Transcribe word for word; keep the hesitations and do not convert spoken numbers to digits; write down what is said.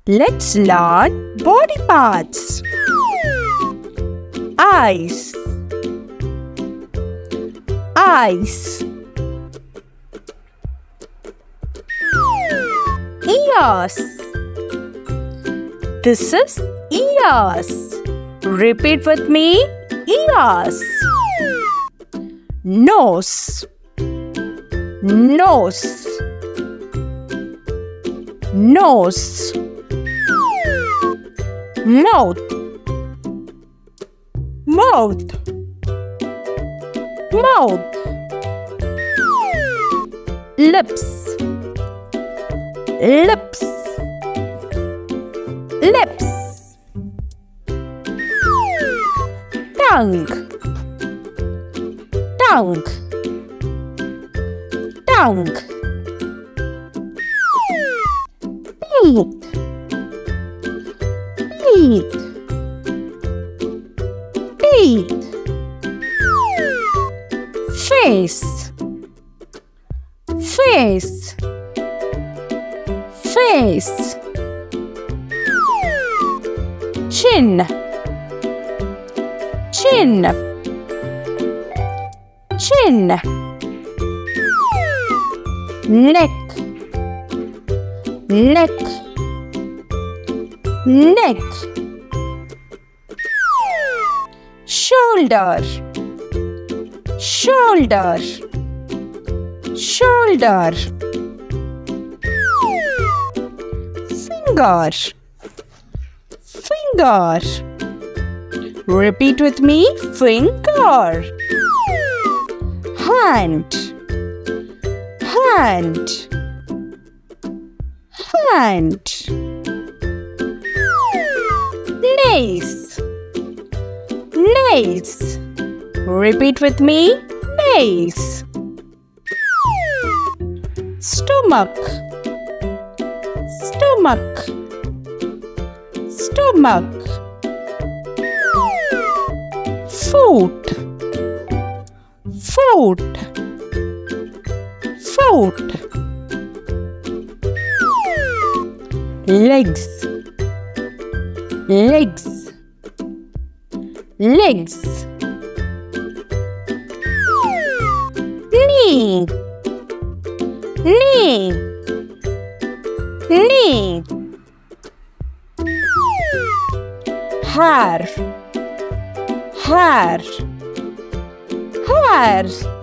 Let's learn body parts. Eyes, eyes. Ears. This is ears. Repeat with me. Ears. Nose, nose, nose. Mouth, mouth, mouth. Lips, lips, lips. Tongue, tongue, tongue. Teeth, teeth, teeth. Face, face, face. Chin, chin, chin. Neck, neck, neck. Shoulder, shoulder, shoulder. Finger, finger. Repeat with me. Finger. Hand, hand, hand. Nails, nails. Repeat with me. Nails. Stomach, stomach, stomach. Foot, foot, foot. Legs, legs, legs. Knee, knee, knee. Hair, hair, hair.